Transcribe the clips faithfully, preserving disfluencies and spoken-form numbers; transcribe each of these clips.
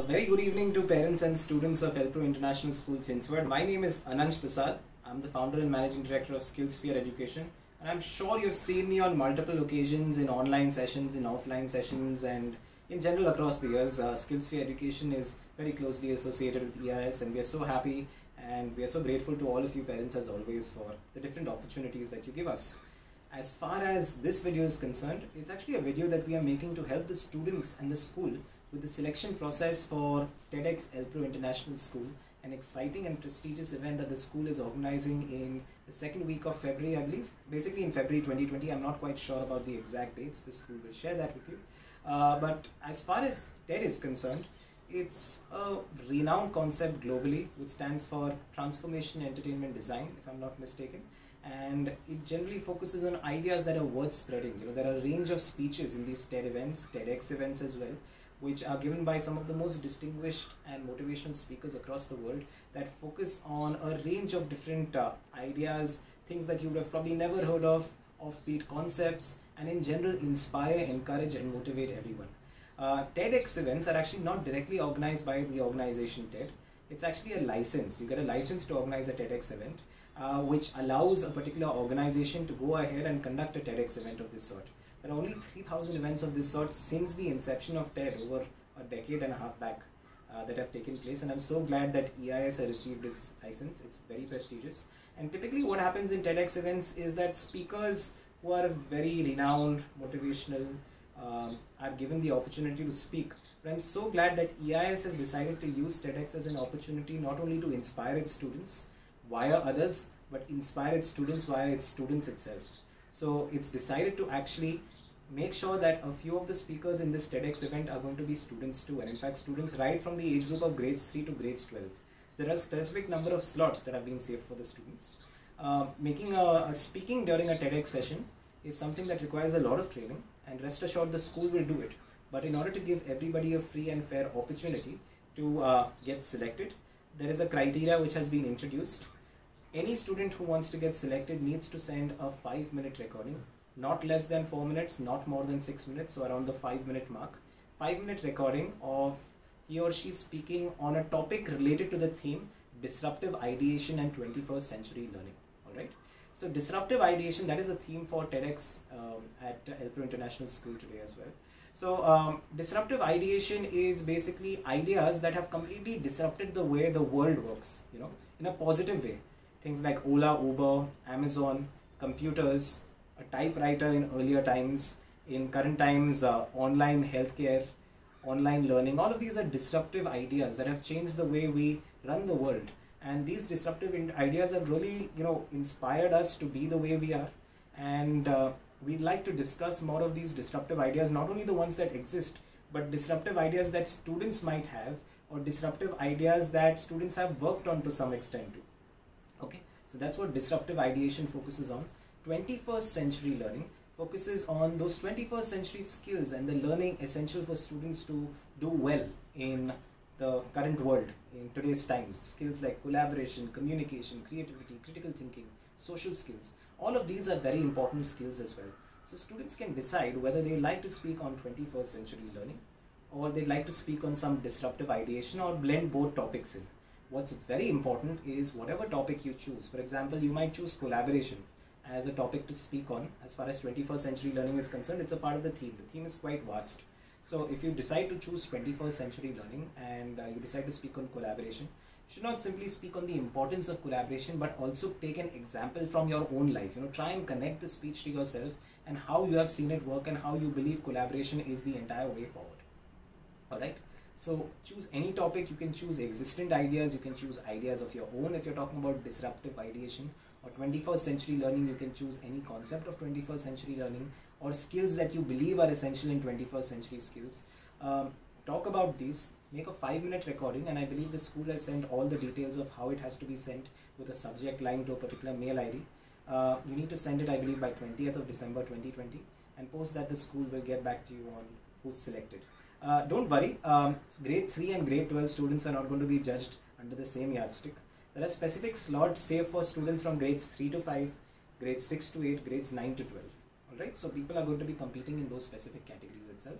very good evening to parents and students of L P R O International School, Chinswad. My name is Anansh Prasad. I'm the founder and managing director of SkillSphere Education. And I'm sure you've seen me on multiple occasions in online sessions, in offline sessions, and in general across the years. Uh, SkillSphere Education is very closely associated with E I S, and we are so happy and we are so grateful to all of you parents as always for the different opportunities that you give us. As far as this video is concerned, it's actually a video that we are making to help the students and the school with the selection process for TEDx L P R O International School, an exciting and prestigious event that the school is organizing in the second week of February, I believe. Basically in February twenty twenty, I'm not quite sure about the exact dates. The school will share that with you. Uh, but as far as TED is concerned, it's a renowned concept globally, which stands for Transformation Entertainment Design, if I'm not mistaken. And it generally focuses on ideas that are worth spreading. You know, there are a range of speeches in these TED events, TEDx events as well, which are given by some of the most distinguished and motivational speakers across the world that focus on a range of different uh, ideas, things that you would have probably never heard of, offbeat concepts, and in general inspire, encourage, and motivate everyone. Uh, TEDx events are actually not directly organized by the organization TED. It's actually a license. You get a license to organize a TEDx event, uh, which allows a particular organization to go ahead and conduct a TEDx event of this sort. There are only three thousand events of this sort since the inception of TED over a decade and a half back uh, that have taken place, and I'm so glad that E I S has received this license. It's very prestigious. And typically what happens in TEDx events is that speakers who are very renowned, motivational, um, are given the opportunity to speak. But I'm so glad that E I S has decided to use TEDx as an opportunity not only to inspire its students via others, but inspire its students via its students itself. So it's decided to actually make sure that a few of the speakers in this TEDx event are going to be students too, and in fact students right from the age group of grades three to grades twelve. So there are a specific number of slots that have been saved for the students. Uh, making a, a speaking during a TEDx session is something that requires a lot of training, and rest assured the school will do it. But in order to give everybody a free and fair opportunity to uh, get selected, there is a criteria which has been introduced. Any student who wants to get selected needs to send a five minute recording, not less than four minutes, not more than six minutes, so around the five minute mark. five minute recording of he or she speaking on a topic related to the theme disruptive ideation and twenty-first century learning. Alright, so disruptive ideation, that is the theme for TEDx um, at L P R O International School today as well. So um, disruptive ideation is basically ideas that have completely disrupted the way the world works, you know, in a positive way. Things like Ola, Uber, Amazon, computers, a typewriter in earlier times, in current times, uh, online healthcare, online learning. All of these are disruptive ideas that have changed the way we run the world. And these disruptive ideas have really, you know, inspired us to be the way we are. And uh, we'd like to discuss more of these disruptive ideas, not only the ones that exist, but disruptive ideas that students might have, or disruptive ideas that students have worked on to some extent too. Okay, so that's what disruptive ideation focuses on. twenty-first century learning focuses on those twenty-first century skills and the learning essential for students to do well in the current world, in today's times. Skills like collaboration, communication, creativity, critical thinking, social skills. All of these are very important skills as well. So students can decide whether they like to speak on twenty-first century learning, or they'd like to speak on some disruptive ideation, or blend both topics in. What's very important is whatever topic you choose. For example, you might choose collaboration as a topic to speak on. As far as twenty-first century learning is concerned, it's a part of the theme. The theme is quite vast. So if you decide to choose twenty-first century learning and uh, you decide to speak on collaboration, you should not simply speak on the importance of collaboration, but also take an example from your own life. You know, try and connect the speech to yourself and how you have seen it work and how you believe collaboration is the entire way forward. Alright. So choose any topic. You can choose existent ideas, you can choose ideas of your own if you're talking about disruptive ideation, or twenty-first century learning. You can choose any concept of twenty-first century learning, or skills that you believe are essential in twenty-first century skills. Um, talk about these, make a five minute recording, and I believe the school has sent all the details of how it has to be sent with a subject line to a particular mail I D. Uh, you need to send it, I believe, by twentieth of December twenty twenty, and post that the school will get back to you on who's selected. Uh, don't worry, um, grade three and grade twelve students are not going to be judged under the same yardstick. There are specific slots saved for students from grades three to five, grades six to eight, grades nine to twelve. Alright, so people are going to be competing in those specific categories itself.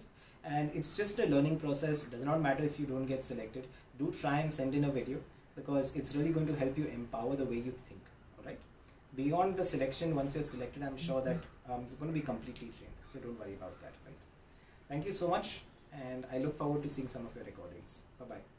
and it's just a learning process. It does not matter if you don't get selected. Do try and send in a video, because it's really going to help you empower the way you think. All right. Beyond the selection, once you're selected, I'm sure that um, you're going to be completely trained. So don't worry about that. Right. Thank you so much, and I look forward to seeing some of your recordings. Bye bye.